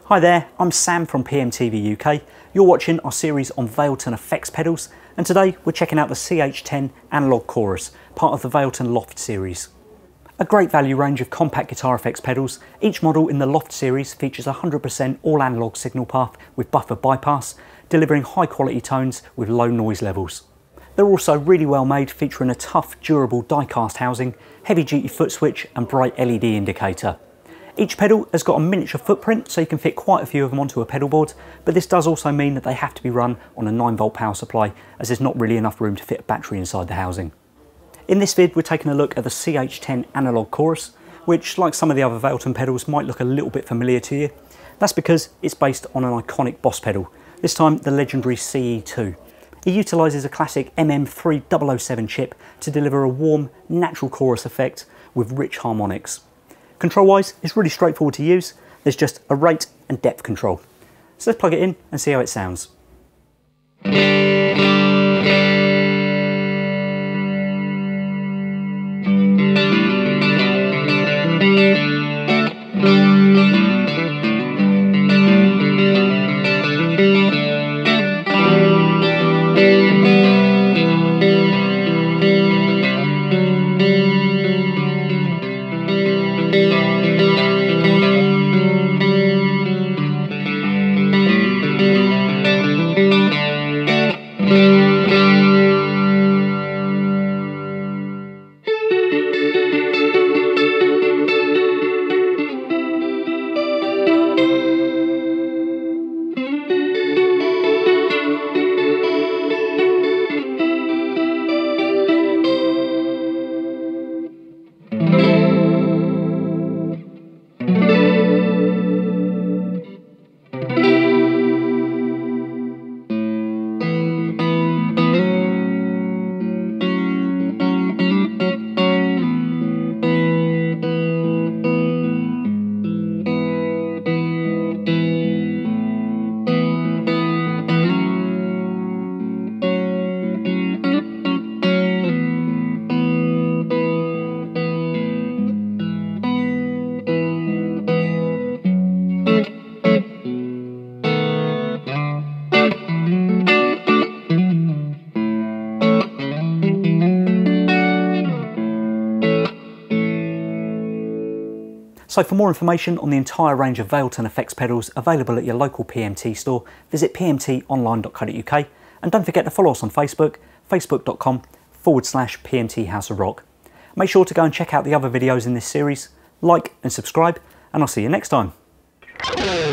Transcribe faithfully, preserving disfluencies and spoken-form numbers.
Hi there, I'm Sam from P M T V U K. You're watching our series on Valeton effects pedals, and today we're checking out the C H ten Analog Chorus, part of the Valeton Loft series. A great value range of compact guitar effects pedals. Each model in the Loft series features a one hundred percent all analog signal path with buffer bypass, delivering high quality tones with low noise levels. They're also really well made, featuring a tough, durable die-cast housing, heavy-duty foot switch and bright L E D indicator. Each pedal has got a miniature footprint, so you can fit quite a few of them onto a pedal board, but this does also mean that they have to be run on a nine volt power supply, as there's not really enough room to fit a battery inside the housing. In this vid, we're taking a look at the C H ten Analog Chorus, which, like some of the other Valeton pedals, might look a little bit familiar to you. That's because it's based on an iconic Boss pedal, this time the legendary C E two. It utilises a classic M M three thousand seven chip to deliver a warm, natural chorus effect with rich harmonics. Control-wise, it's really straightforward to use. There's just a rate and depth control. So let's plug it in and see how it sounds. So for more information on the entire range of Valeton effects pedals available at your local P M T store, visit p m t online dot co dot u k, and don't forget to follow us on Facebook, facebook.com forward slash PMT House of Rock. Make sure to go and check out the other videos in this series, like and subscribe, and I'll see you next time.